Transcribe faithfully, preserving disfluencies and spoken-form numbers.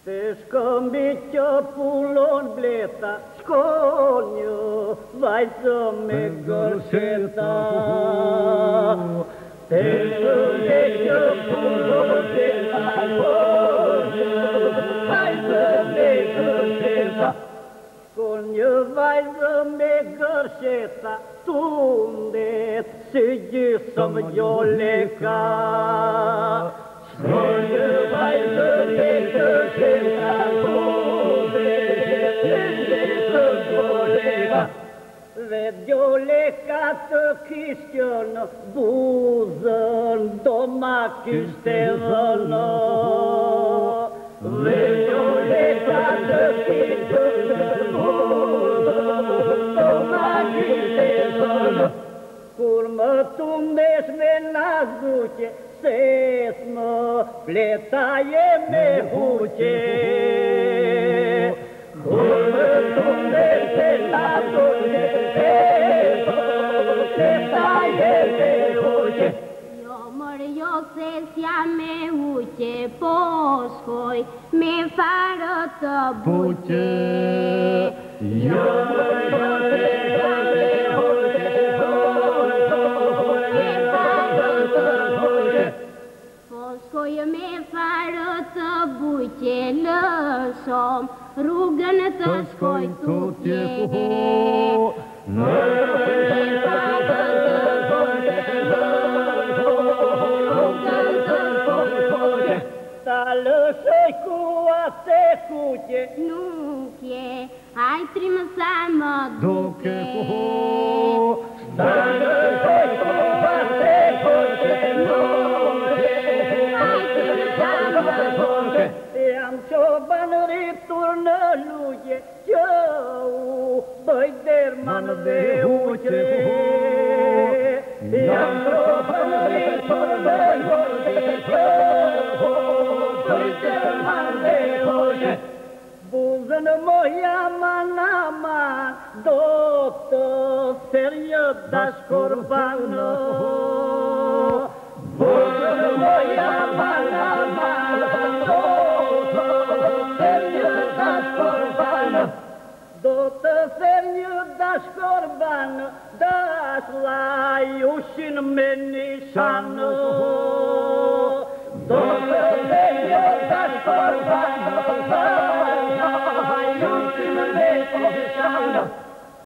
Teško pulon bleta, školnju, vajco me goršeta. Teško pulon bleta, školnju, vajco me goršeta. Školnju, vajco me goršeta, tunde siđi sam joleka. Školnju, vajco me goršeta, tunde siđi sam joleka. Vedjoleka të kishtë buzën, doma kishte vënë. Vedjoleka të kishtë buzën, doma kishte vënë. Kur më tundesh me nazuqe, ses më fletaje me huqe. Kur më tundesh me nazuqe, me uqe, po shkoj me farë të buqe. Jo më jote me uqe, me farë të buqe. Po shkoj me farë të buqe, lëshom rrugën të shkoj tutje. Me farë të lëshoj ku atë kuqe, nuk je, aj trimë sa më duke. Ta lëshoj ku atë kuqe, nuk je, aj trimë sa më duke. Jam qoban rritur në lugje, që u bëj derman dhe uqe. Jam qoban rritur në lugje, që buzën moja man aman, do të serjë dashkorbanë. Buzën moja man aman, do të serjë dashkorbanë. Do të serjë dashkorbanë, dashlaj ushin me nishanë. Do të serjë dashkorbanë, dashlaj ushin me nishanë.